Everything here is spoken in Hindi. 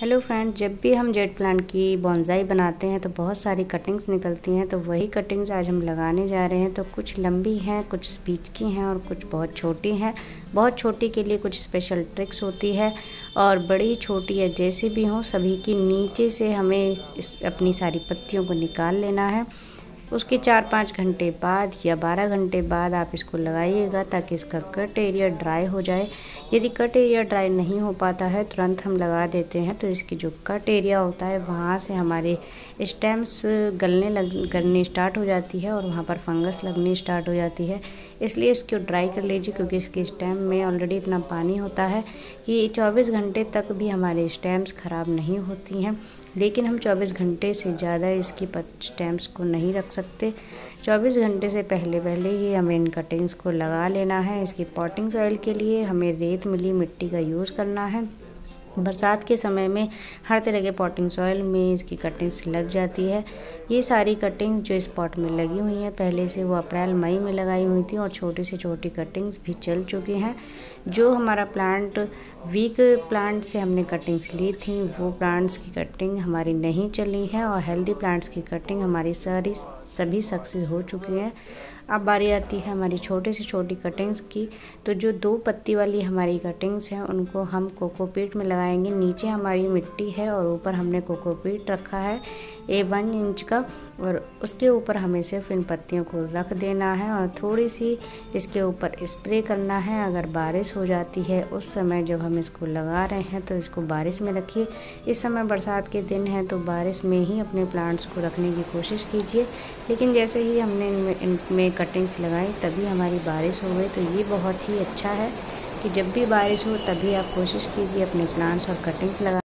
हेलो फ्रेंड, जब भी हम जेट प्लांट की बॉन्साई बनाते हैं तो बहुत सारी कटिंग्स निकलती हैं। तो वही कटिंग्स आज हम लगाने जा रहे हैं। तो कुछ लंबी हैं, कुछ बीच की हैं और कुछ बहुत छोटी हैं। बहुत छोटी के लिए कुछ स्पेशल ट्रिक्स होती है और बड़ी छोटी या जैसे भी हो, सभी की नीचे से हमें अपनी सारी पत्तियों को निकाल लेना है। उसके 4-5 घंटे बाद या 12 घंटे बाद आप इसको लगाइएगा ताकि इसका कट एरिया ड्राई हो जाए। यदि कट एरिया ड्राई नहीं हो पाता है, तुरंत हम लगा देते हैं तो इसकी जो कट एरिया होता है वहाँ से हमारे स्टेम्स गलने स्टार्ट हो जाती है और वहाँ पर फंगस लगनी स्टार्ट हो जाती है। इसलिए इसको ड्राई कर लीजिए, क्योंकि इसके स्टेम में ऑलरेडी इतना पानी होता है कि 24 घंटे तक भी हमारे स्टेम्स ख़राब नहीं होती हैं। लेकिन हम 24 घंटे से ज़्यादा इसकी स्टेम्स को नहीं रख सकते। 24 घंटे से पहले ही हमें इन कटिंग्स को लगा लेना है। इसकी पॉटिंग सॉइल के लिए हमें रेत मिली मिट्टी का यूज़ करना है। बरसात के समय में हर तरह के पॉटिंग सॉइल में इसकी कटिंग्स लग जाती है। ये सारी कटिंग्स जो इस पॉट में लगी हुई हैं, पहले से वो अप्रैल मई में लगाई हुई थी और छोटी से छोटी कटिंग्स भी चल चुकी हैं। जो हमारा प्लांट वीक प्लांट से हमने कटिंग्स ली थी, वो प्लांट्स की कटिंग हमारी नहीं चली है और हेल्दी प्लांट्स की कटिंग हमारी सभी सक्सेस हो चुकी हैं। अब बारी आती है हमारी छोटी से छोटी कटिंग्स की। तो जो 2 पत्ती वाली हमारी कटिंग्स हैं उनको हम कोकोपीट में लगाएंगे। नीचे हमारी मिट्टी है और ऊपर हमने कोकोपीट रखा है 1 इंच का, और उसके ऊपर हमें सिर्फ इन पत्तियों को रख देना है और थोड़ी सी इसके ऊपर स्प्रे करना है। अगर बारिश हो जाती है उस समय जब हम इसको लगा रहे हैं तो इसको बारिश में रखिए। इस समय बरसात के दिन हैं तो बारिश में ही अपने प्लांट्स को रखने की कोशिश कीजिए। लेकिन जैसे ही हमने इनमें कटिंग्स लगाई तभी हमारी बारिश हो गई। तो ये बहुत ही अच्छा है कि जब भी बारिश हो तभी आप कोशिश कीजिए अपने प्लांट्स और कटिंग्स लगा